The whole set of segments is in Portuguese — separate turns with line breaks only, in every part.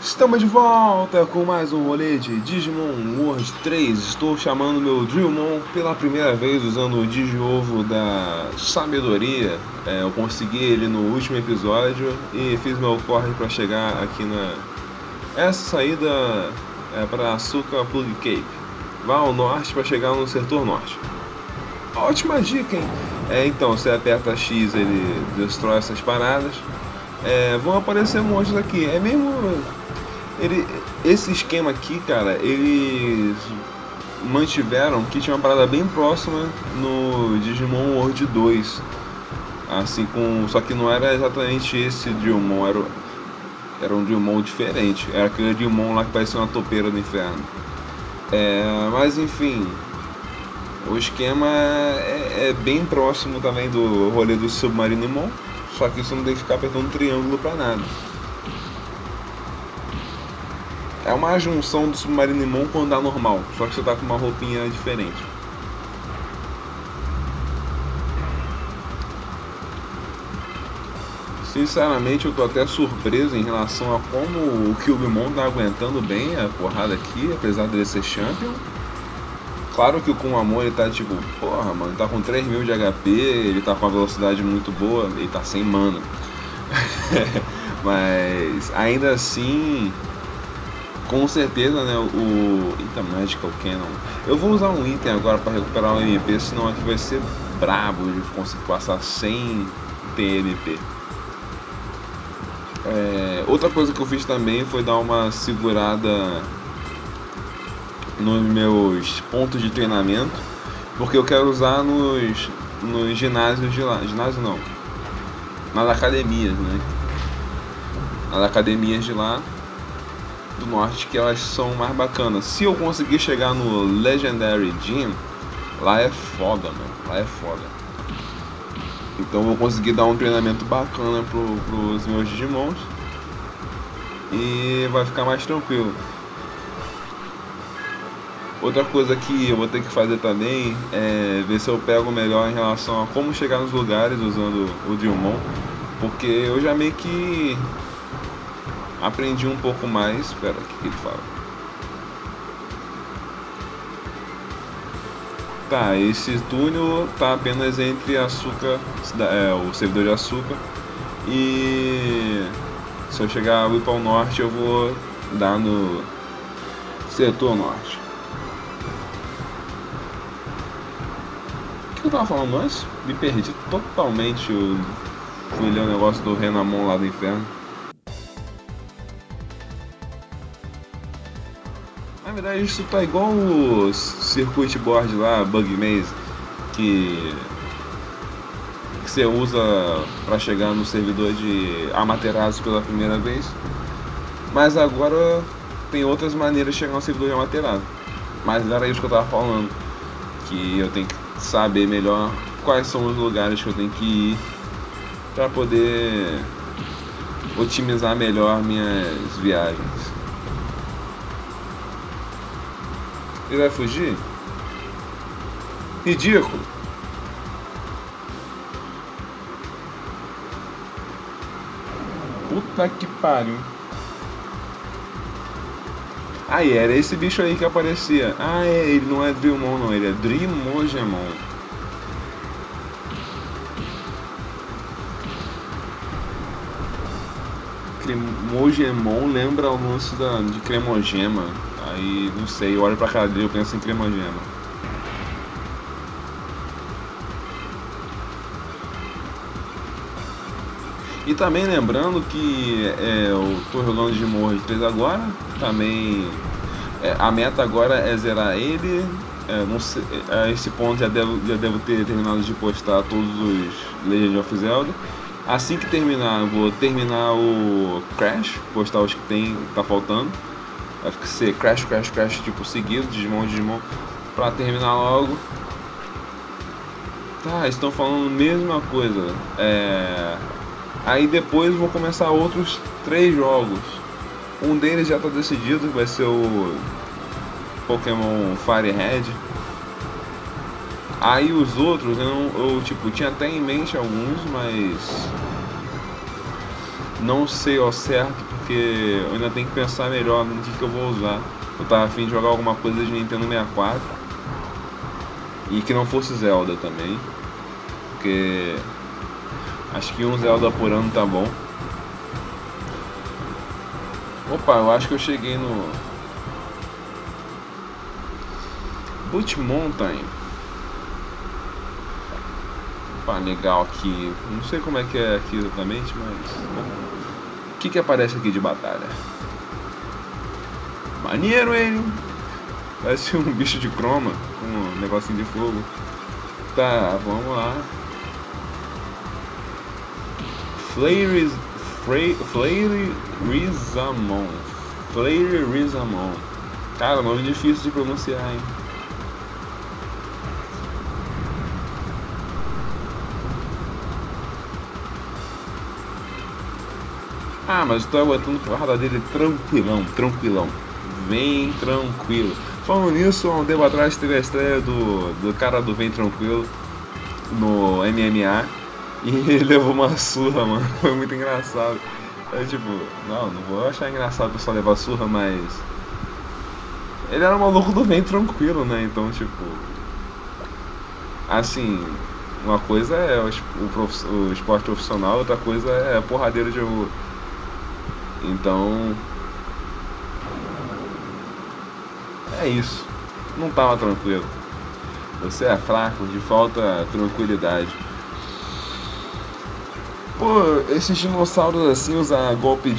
Estamos de volta com mais um rolê de Digimon World 3. Estou chamando meu Drillmon pela primeira vez usando o Digi-Ovo da Sabedoria. Eu consegui ele no último episódio e fiz meu corre para chegar aqui na... Essa saída é para Asuka Plug Cape. Vá ao norte para chegar no setor norte. Ótima dica, hein? Então, você aperta X, ele destrói essas paradas. Vão aparecer monstros aqui. É mesmo... Esse esquema aqui, cara, eles mantiveram que tinha uma parada bem próxima no Digimon World 2. Assim, só que não era exatamente esse Drillmon, era um Drillmon diferente. Era aquele Drillmon lá que parecia uma topeira do inferno. Mas enfim, o esquema é bem próximo também do rolê do Submarinimon. Só que você não tem que ficar apertando triângulo pra nada. É uma junção do Submarinimon com andar normal, só que você tá com uma roupinha diferente. Sinceramente, eu tô até surpreso em relação a como o Cubemon tá aguentando bem a porrada aqui, apesar dele ser Champion. Claro que o Kumamon ele tá tipo, porra, mano, ele tá com 3.000 de HP, ele tá com uma velocidade muito boa, ele tá sem mana. Mas ainda assim, com certeza, né, Eita, Magical Cannon. Eu vou usar um item agora para recuperar o MP, senão aqui vai ser brabo de conseguir passar sem ter MP. Outra coisa que eu fiz também foi dar uma segurada nos meus pontos de treinamento, porque eu quero usar nos ginásios de lá. Ginásio não, nas academias, né? Nas academias de lá do norte, que elas são mais bacanas. Se eu conseguir chegar no Legendary Gym, lá é foda, mano. Lá é foda. Então eu vou conseguir dar um treinamento bacana pros meus Digimons e vai ficar mais tranquilo. Outra coisa que eu vou ter que fazer também é ver se eu pego melhor em relação a como chegar nos lugares usando o Drillmon, porque eu já meio que aprendi um pouco mais. Espera, o que ele fala? Tá, esse túnel tá apenas entre Asuka, o servidor de Asuka, e se eu chegar ali para o norte eu vou dar no setor norte. O que eu tava falando antes? Me perdi totalmente. Eu fui ler o negócio do Renamon lá do inferno. Na verdade, isso tá igual o Circuit Board lá, Bug Maze, que você usa para chegar no servidor de Amaterasu pela primeira vez. Mas agora tem outras maneiras de chegar no servidor de Amaterasu. Mas era isso que eu tava falando, que eu tenho que saber melhor quais são os lugares que eu tenho que ir para poder otimizar melhor minhas viagens. Ele vai fugir? Ridículo! Puta que pariu! Aí, era esse bicho aí que aparecia. Ele não é Drillmon não, ele é Drimogemon. Cremogemon lembra o lance de Cremogema. Aí, não sei, eu olho pra cara dele e penso em Cremogema. E também lembrando que eu tô jogando Digimon World 3 agora. Também a meta agora é zerar ele. Não sei, a esse ponto já devo ter terminado de postar todos os Legend of Zelda. Assim que terminar, eu vou terminar o Crash, postar os que tá faltando. Vai ser Crash tipo seguido, Digimon, pra terminar logo. Tá, estão falando a mesma coisa. Aí depois vou começar outros 3 jogos. Um deles já tá decidido, vai ser o Pokémon Fire Red. Aí os outros eu tipo, tinha até em mente alguns, mas Não sei ao certo, porque eu ainda tenho que pensar melhor no que eu vou usar. Eu tava a fim de jogar alguma coisa de Nintendo 64 e que não fosse Zelda também, porque acho que um Zelda por ano tá bom. Opa, eu acho que eu cheguei no Boot Mountain. Opa, legal aqui. Não sei como é que é aqui exatamente, mas o que aparece aqui de batalha? Maneiro ele! Parece um bicho de croma com um negocinho de fogo. Tá, vamos lá. Flairizamon. Flairizamon. Cara, nome difícil de pronunciar, hein? Ah, mas eu tô aguentando porrada dele tranquilão, tranquilão. Vem tranquilo. Falando nisso, há um tempo atrás teve a estreia do cara do Vem Tranquilo no MMA. E ele levou uma surra, mano. Foi muito engraçado. É tipo, não vou achar engraçado o pessoal levar surra, mas. Ele era um maluco do Vem Tranquilo, né? Então, tipo. Assim, uma coisa é o esporte profissional, outra coisa é porradeiro de rua. Então. É isso. Não tava tranquilo. Você é fraco, de falta tranquilidade. Pô, esses dinossauros assim usar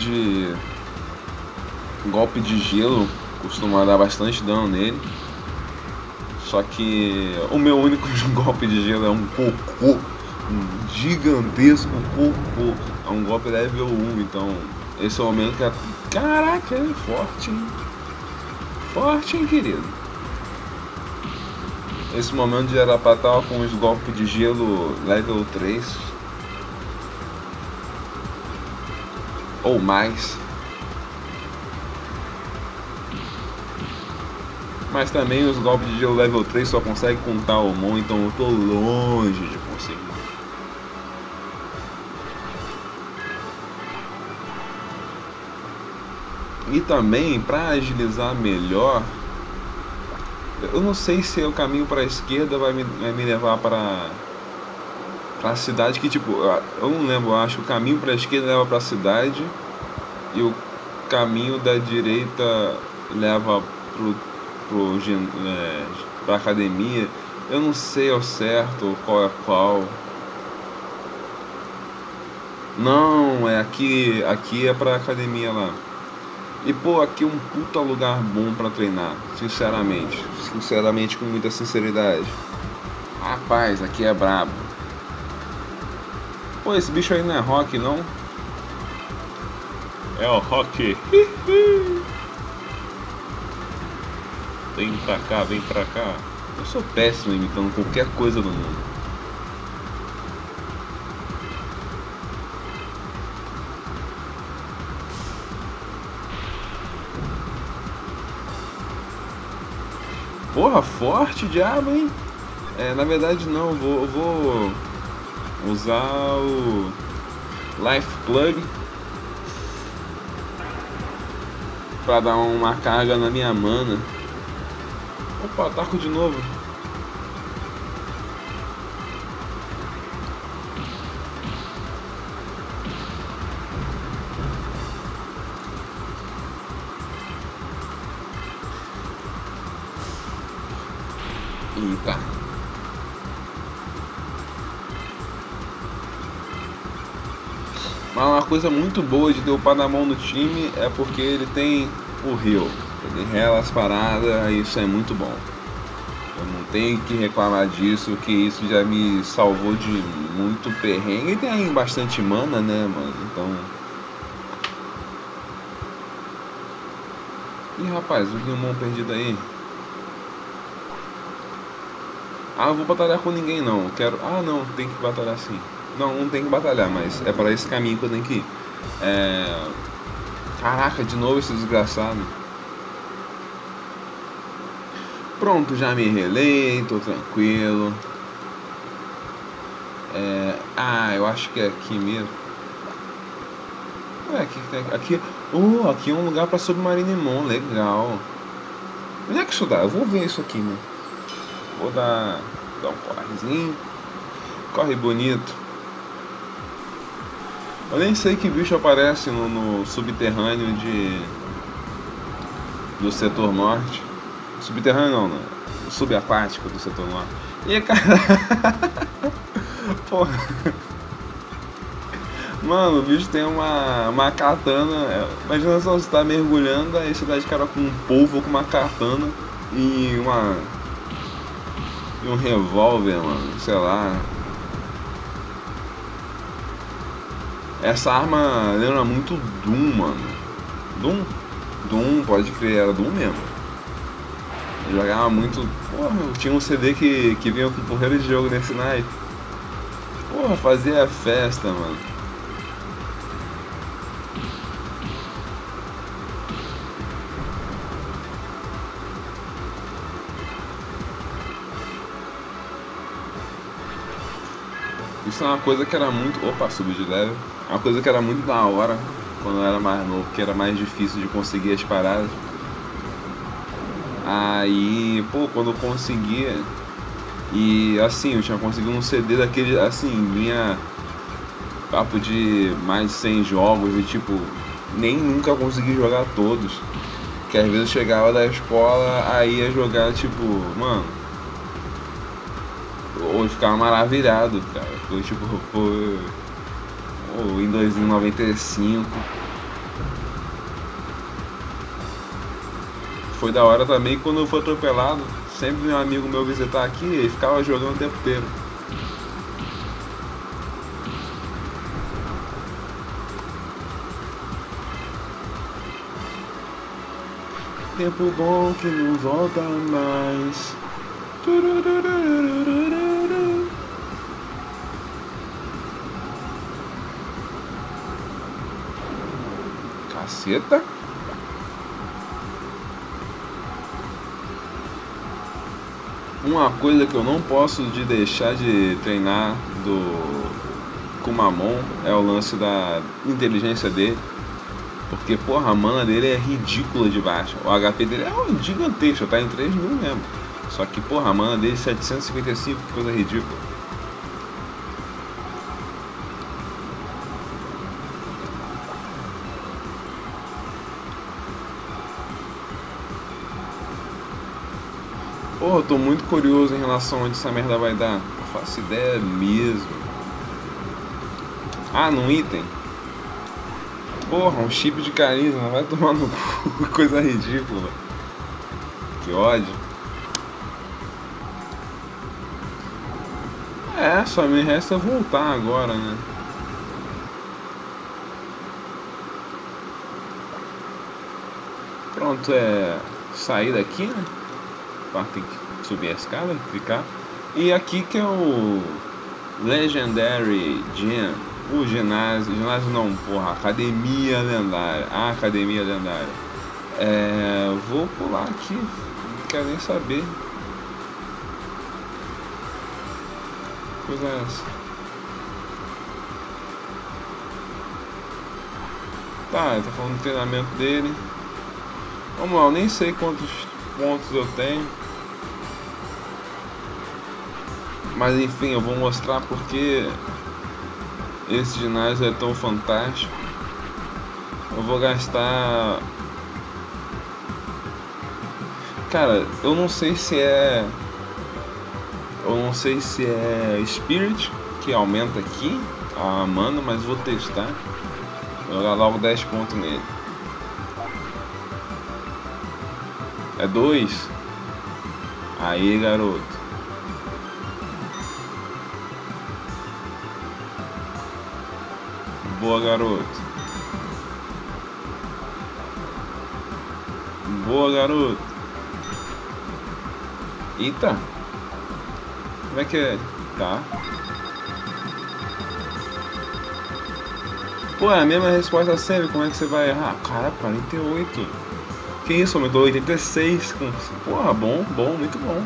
golpe de gelo costuma dar bastante dano nele. Só que o meu único golpe de gelo é um cocô, um gigantesco cocô. É um golpe level 1, então esse é o momento que caraca, é forte, hein? Forte, hein, querido? Esse momento já era pra estar com os golpes de gelo level 3 ou mais. Mas também os golpes de gelo level 3 só consegue com Talmon, então eu tô longe de conseguir. E também, pra agilizar melhor, eu não sei se o caminho pra esquerda vai me levar pra cidade, que tipo, eu não lembro, eu acho que o caminho pra esquerda leva pra cidade e o caminho da direita leva pra academia. Eu não sei ao certo qual é qual. Não, é aqui é pra academia lá. E pô, aqui é um puta lugar bom pra treinar, sinceramente, com muita sinceridade. Rapaz, aqui é brabo. Pô, esse bicho aí não é rock, não? É o rock. Vem pra cá, vem pra cá. Eu sou péssimo imitando qualquer coisa do mundo. Porra, forte diabo, hein? Na verdade não, eu vou usar o Life Plug pra dar uma carga na minha mana. Opa, ataco de novo. Eita. Mas uma coisa muito boa de ter o Padamon no time é porque ele tem o heal. Ele rela as paradas, isso é muito bom. Eu não tenho que reclamar disso, que isso já me salvou de muito perrengue. E tem bastante mana, né, mano? Então. Ih, rapaz, o Guilmon perdido aí. Ah, não vou batalhar com ninguém não. Eu quero. Ah, não, tem que batalhar sim. Não tem que batalhar, mas é para esse caminho que eu tenho que ir. Caraca, de novo esse desgraçado. Pronto, já me relei, tô tranquilo. Eu acho que é aqui mesmo. Ué, aqui tem. Aqui. Aqui é um lugar pra Submarinimon, legal. Onde é que isso dá? Eu vou ver isso aqui, né? Vou dar um correzinho. Corre bonito. Eu nem sei que bicho aparece no subterrâneo do setor norte. Subterrâneo não, né? Subaquático do setor norte. E cara. Porra. Mano, o bicho tem uma katana. Imagina só você tá mergulhando, aí você dá de cara com um polvo com uma katana e um revólver, mano, sei lá. Essa arma lembra muito Doom, mano. Doom? Doom, pode crer, era Doom mesmo. Eu jogava muito. Porra, eu tinha um CD que vinha com porreira de jogo nesse naipe. Porra, fazia festa, mano. Isso é uma coisa que era muito. Opa, subi de level. É uma coisa que era muito da hora quando eu era mais novo, que era mais difícil de conseguir as paradas. Aí, pô, quando eu conseguia. E assim, eu tinha conseguido um CD daquele. Assim, vinha papo de mais de 100 jogos e tipo, nem nunca consegui jogar todos. Que às vezes eu chegava da escola, aí ia jogar tipo, mano. Eu ficava maravilhado, cara. Foi tipo, o Windows 95. Foi da hora também quando eu fui atropelado. Sempre um amigo meu visitar aqui e ficava jogando o tempo inteiro. Tempo bom que não volta mais. Caceta. Uma coisa que eu não posso deixar de treinar do Kumamon é o lance da inteligência dele. Porque, porra, a mana dele é ridícula de baixa. O HP dele é gigantesco, tá em 3.000 mesmo. Só que, porra, a mana dele é 755, que coisa ridícula. Porra, eu tô muito curioso em relação a onde essa merda vai dar. Não faço ideia mesmo. Ah, num item? Porra, um chip de carisma, vai tomar no cu, coisa ridícula. Que ódio. É, só me resta voltar agora, né? Pronto, é sair daqui, né? Tem que subir a escada, clicar. E aqui que é o Legendary Gym. O ginásio não, porra, academia lendária. A academia lendária. Vou pular aqui, não quero nem saber. Coisa é essa? Tá, ele tá falando do treinamento dele. Vamos lá, eu nem sei quantos pontos eu tenho. Mas enfim, eu vou mostrar porque esse ginásio é tão fantástico. Eu vou gastar. Cara, eu não sei se é. Eu não sei se é Spirit que aumenta aqui a mana, mas vou testar. Vou jogar logo 10 pontos nele. É 2. Aí, garoto. Boa, garoto. Boa, garoto. Eita. Como é que é? Tá. Pô, é a mesma resposta sempre. Como é que você vai errar? Cara, 48. Que isso? Aumentou 86. Porra, bom, muito bom.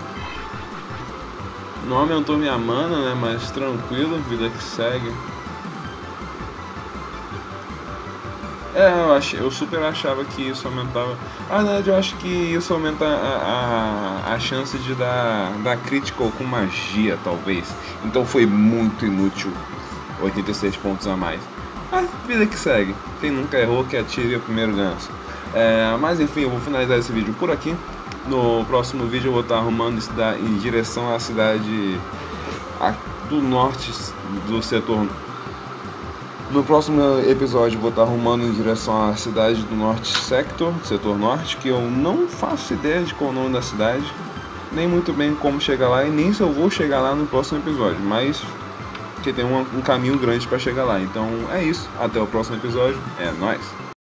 Não aumentou minha mana, né? Mas tranquilo, vida que segue. Eu super achava que isso aumentava. Na verdade, eu acho que isso aumenta a chance de dar critical com magia, talvez. Então foi muito inútil 86 pontos a mais. Mas vida que segue. Quem nunca errou, que atire o primeiro ganso. Mas enfim, eu vou finalizar esse vídeo por aqui. No próximo vídeo eu vou estar arrumando isso em direção à cidade do norte do setor. No próximo episódio eu vou estar arrumando em direção à cidade do Norte Sector, setor norte, que eu não faço ideia de qual é o nome da cidade, nem muito bem como chegar lá e nem se eu vou chegar lá no próximo episódio, mas que tem um caminho grande para chegar lá. Então é isso, até o próximo episódio, é nóis!